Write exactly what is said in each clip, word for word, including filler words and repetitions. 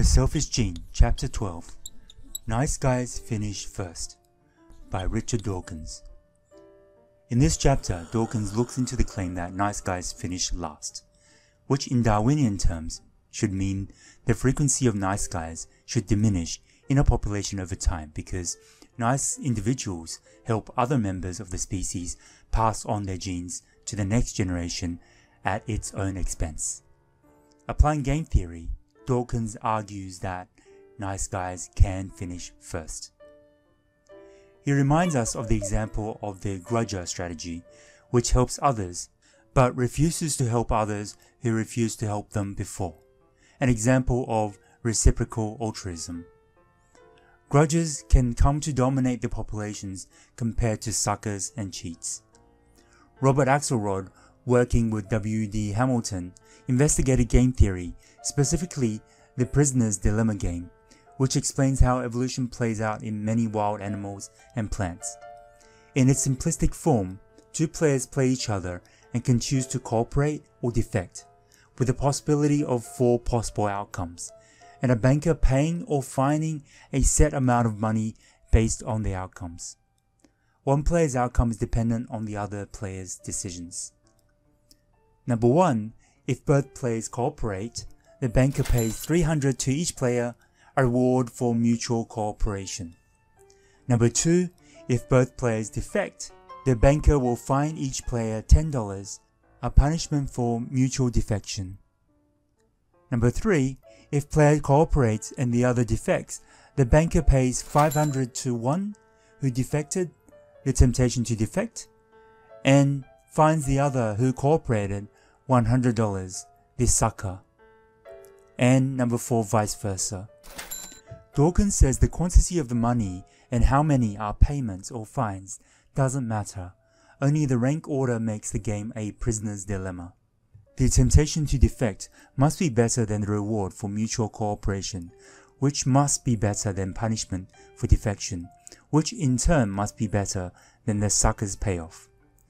The Selfish Gene, Chapter twelve. Nice Guys Finish First, by Richard Dawkins. In this chapter, Dawkins looks into the claim that nice guys finish last, which in Darwinian terms should mean the frequency of nice guys should diminish in a population over time because nice individuals help other members of the species pass on their genes to the next generation at its own expense. Applying game theory, Dawkins argues that nice guys can finish first. He reminds us of the example of the grudger strategy, which helps others, but refuses to help others who refuse to help them before, an example of reciprocal altruism. Grudges can come to dominate the populations compared to suckers and cheats. Robert Axelrod, working with W D Hamilton, investigated game theory, specifically the prisoner's dilemma game, which explains how evolution plays out in many wild animals and plants. In its simplistic form, two players play each other and can choose to cooperate or defect, with the possibility of four possible outcomes, and a banker paying or fining a set amount of money based on the outcomes. One player's outcome is dependent on the other player's decisions. Number one, if both players cooperate, the banker pays three hundred dollars to each player, a reward for mutual cooperation. Number two, if both players defect, the banker will fine each player ten dollars, a punishment for mutual defection. Number three, if player cooperates and the other defects, the banker pays five hundred dollars to one who defected, the temptation to defect, and fines the other who cooperated one hundred dollars, the sucker. And number four, vice versa. Dawkins says the quantity of the money and how many are payments or fines doesn't matter, only the rank order makes the game a prisoner's dilemma. The temptation to defect must be better than the reward for mutual cooperation, which must be better than punishment for defection, which in turn must be better than the sucker's payoff.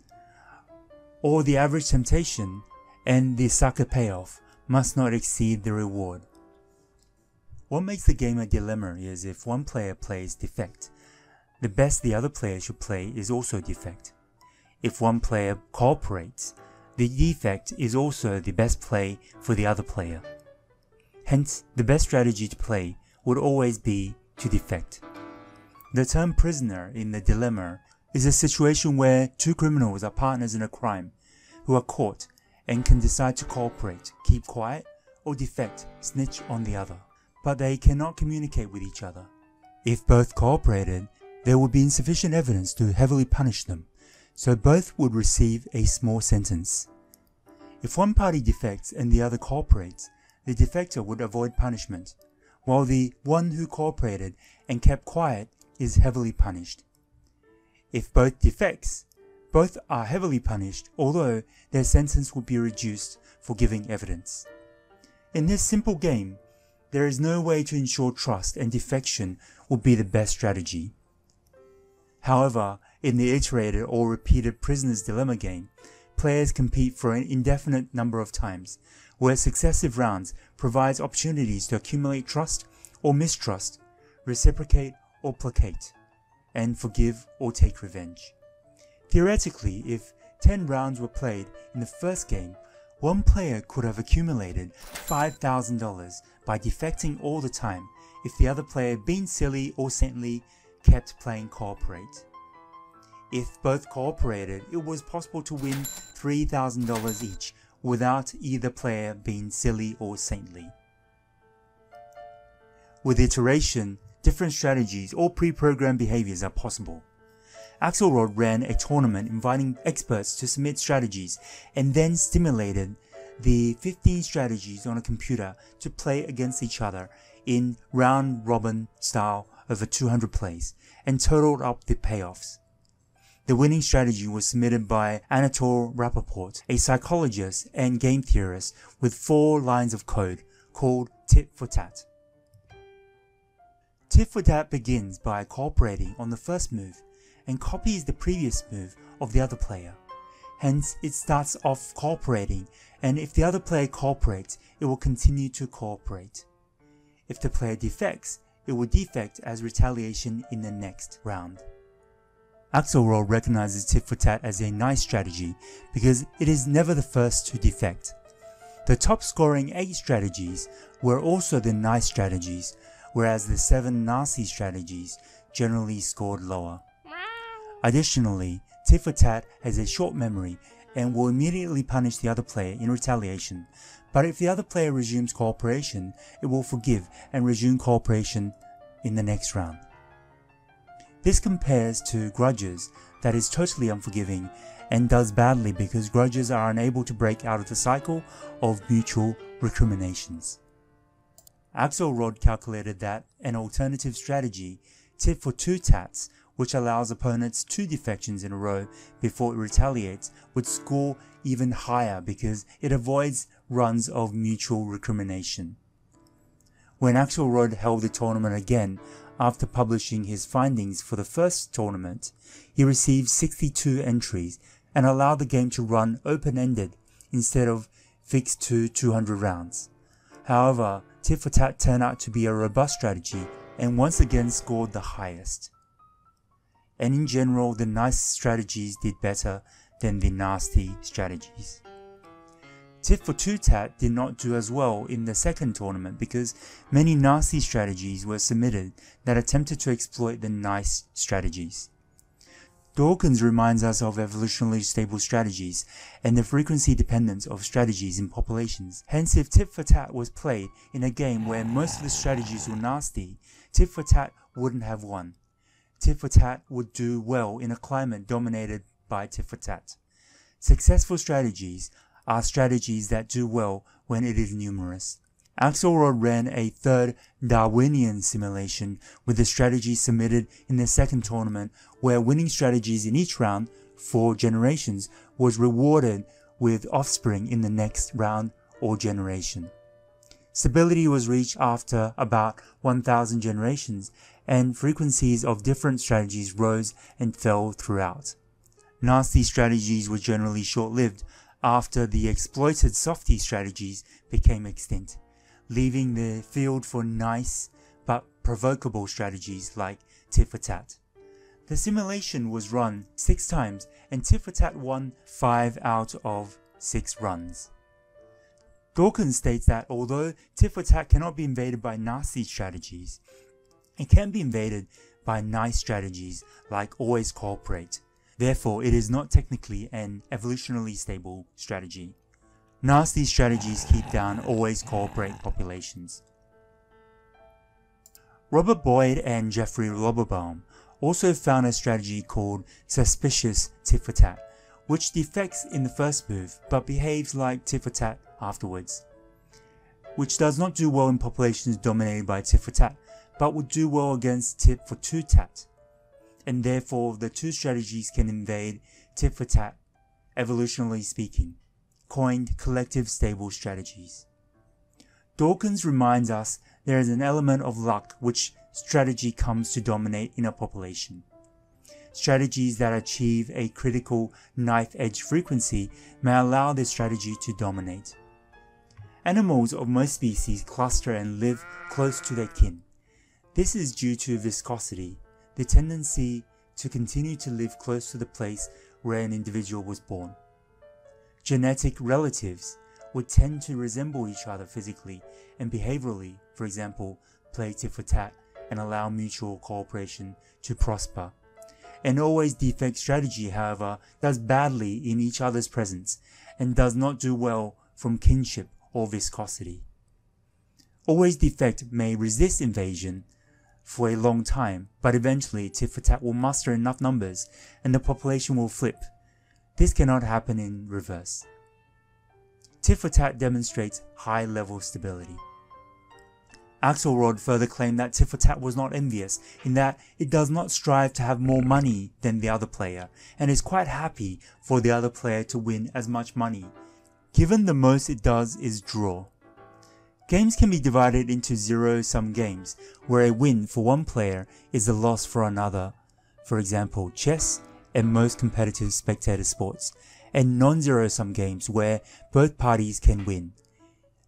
Or the average temptation and the sucker payoff must not exceed the reward. What makes the game a dilemma is if one player plays defect, the best the other player should play is also defect. If one player cooperates, the defect is also the best play for the other player. Hence, the best strategy to play would always be to defect. The term prisoner in the dilemma is a situation where two criminals are partners in a crime who are caught and can decide to cooperate, keep quiet, or defect, snitch on the other. But they cannot communicate with each other. If both cooperated, there would be insufficient evidence to heavily punish them, so both would receive a small sentence. If one party defects and the other cooperates, the defector would avoid punishment, while the one who cooperated and kept quiet is heavily punished. If both defects, both are heavily punished, although their sentence would be reduced for giving evidence. In this simple game, there is no way to ensure trust, and defection would be the best strategy. However, in the iterated or repeated prisoner's dilemma game, players compete for an indefinite number of times, where successive rounds provides opportunities to accumulate trust or mistrust, reciprocate or placate, and forgive or take revenge. Theoretically, if ten rounds were played in the first game, one player could have accumulated five thousand dollars by defecting all the time if the other player, being silly or saintly, kept playing cooperate. If both cooperated, it was possible to win three thousand dollars each without either player being silly or saintly. With iteration, different strategies or pre-programmed behaviors are possible. Axelrod ran a tournament inviting experts to submit strategies and then stimulated the fifteen strategies on a computer to play against each other in round-robin style over two hundred plays and totaled up the payoffs. The winning strategy was submitted by Anatole Rappaport, a psychologist and game theorist with four lines of code called Tit-for-Tat. Tit-for-Tat begins by cooperating on the first move and copies the previous move of the other player. Hence, it starts off cooperating, and if the other player cooperates, it will continue to cooperate. If the player defects, it will defect as retaliation in the next round. Axelrod recognizes Tit-for-Tat as a nice strategy because it is never the first to defect. The top scoring eight strategies were also the nice strategies, whereas the seven nasty strategies generally scored lower. Additionally, Tit-for-Tat has a short memory and will immediately punish the other player in retaliation, but if the other player resumes cooperation, it will forgive and resume cooperation in the next round. This compares to grudges that is totally unforgiving and does badly because grudges are unable to break out of the cycle of mutual recriminations. Axelrod calculated that an alternative strategy, Tit-for-Tat, which allows opponents two defections in a row before it retaliates, would score even higher because it avoids runs of mutual recrimination. When Axelrod held the tournament again after publishing his findings for the first tournament, he received sixty-two entries and allowed the game to run open-ended instead of fixed to two hundred rounds. However, Tit-for-Tat turned out to be a robust strategy and once again scored the highest. And in general, the nice strategies did better than the nasty strategies. Tit-for-Tat did not do as well in the second tournament because many nasty strategies were submitted that attempted to exploit the nice strategies. Dawkins reminds us of evolutionarily stable strategies and the frequency dependence of strategies in populations. Hence, if Tit-for-Tat was played in a game where most of the strategies were nasty, Tit-for-Tat wouldn't have won. Tit-for-Tat would do well in a climate dominated by Tit-for-Tat. Successful strategies are strategies that do well when it is numerous. Axelrod ran a third Darwinian simulation with the strategy submitted in the second tournament where winning strategies in each round for generations was rewarded with offspring in the next round or generation. Stability was reached after about one thousand generations and frequencies of different strategies rose and fell throughout. Nasty strategies were generally short-lived after the exploited softy strategies became extinct, leaving the field for nice but provocable strategies like Tit-for-Tat. The simulation was run six times and Tit-for-Tat won five out of six runs. Dawkins states that although Tit-for-Tat cannot be invaded by nasty strategies, it can be invaded by nice strategies like always cooperate. Therefore, it is not technically an evolutionarily stable strategy. Nasty strategies keep down always cooperate populations. Robert Boyd and Jeffrey Loberbaum also found a strategy called suspicious Tit-for-Tat, which defects in the first move but behaves like Tit-for-Tat afterwards, which does not do well in populations dominated by Tit-for-Tat, but would do well against Tit-for-Tat, and therefore the two strategies can invade Tit-for-Tat, evolutionarily speaking, coined collective stable strategies. Dawkins reminds us there is an element of luck which strategy comes to dominate in a population. Strategies that achieve a critical knife-edge frequency may allow this strategy to dominate. Animals of most species cluster and live close to their kin. This is due to viscosity, the tendency to continue to live close to the place where an individual was born. Genetic relatives would tend to resemble each other physically and behaviorally, for example, play Tit-for-Tat and allow mutual cooperation to prosper. An always defect strategy, however, does badly in each other's presence and does not do well from kinship or viscosity. Always defect may resist invasion for a long time, but eventually Tit-for-Tat will muster enough numbers and the population will flip. This cannot happen in reverse. Tit-for-Tat demonstrates high level stability. Axelrod further claimed that Tit-for-Tat was not envious in that it does not strive to have more money than the other player and is quite happy for the other player to win as much money, given the most it does is draw. Games can be divided into zero-sum games, where a win for one player is a loss for another, for example chess and most competitive spectator sports, and non-zero-sum games where both parties can win.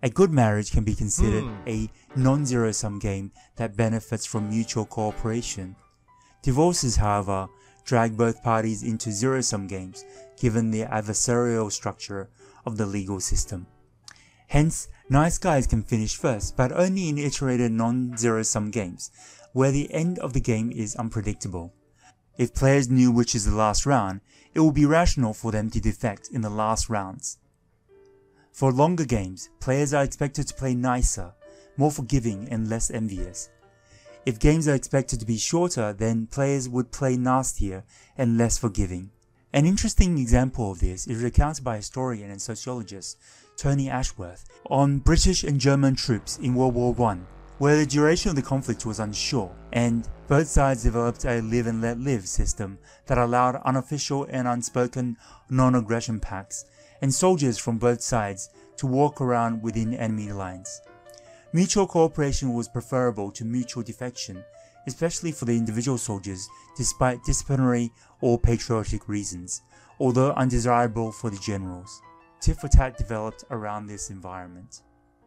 A good marriage can be considered Hmm. a non-zero-sum game that benefits from mutual cooperation. Divorces, however, drag both parties into zero-sum games, given the adversarial structure of the legal system. Hence, nice guys can finish first, but only in iterated non-zero-sum games, where the end of the game is unpredictable. If players knew which is the last round, it would be rational for them to defect in the last rounds. For longer games, players are expected to play nicer, more forgiving and less envious. If games are expected to be shorter, then players would play nastier and less forgiving. An interesting example of this is recounted by historian and sociologist Tony Ashworth on British and German troops in World War One, where the duration of the conflict was unsure, and both sides developed a live and let live system that allowed unofficial and unspoken non-aggression pacts, and soldiers from both sides to walk around within enemy lines. Mutual cooperation was preferable to mutual defection, especially for the individual soldiers, despite disciplinary or patriotic reasons, although undesirable for the generals. Tit-for-Tat developed around this environment.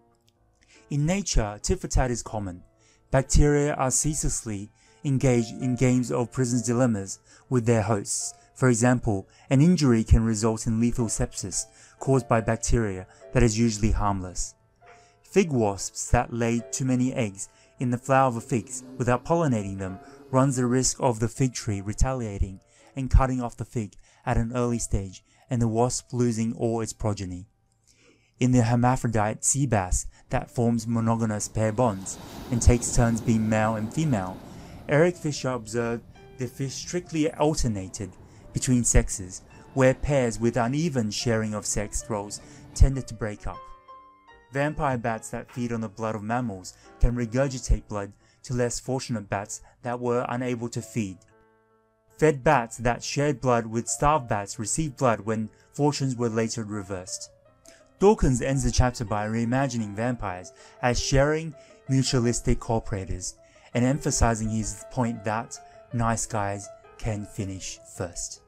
In nature, tit-for-tat is common. Bacteria are ceaselessly engaged in games of prisoners' dilemmas with their hosts. For example, an injury can result in lethal sepsis caused by bacteria that is usually harmless. Fig wasps that lay too many eggs in the flower of the figs without pollinating them runs the risk of the fig tree retaliating and cutting off the fig at an early stage and the wasp losing all its progeny. In the hermaphrodite sea bass that forms monogamous pair bonds and takes turns being male and female, Eric Fisher observed the fish strictly alternated between sexes, where pairs with uneven sharing of sex roles tended to break up. Vampire bats that feed on the blood of mammals can regurgitate blood to less fortunate bats that were unable to feed. Fed bats that shared blood with starved bats received blood when fortunes were later reversed. Dawkins ends the chapter by reimagining vampires as sharing, mutualistic cooperators, and emphasizing his point that nice guys can finish first.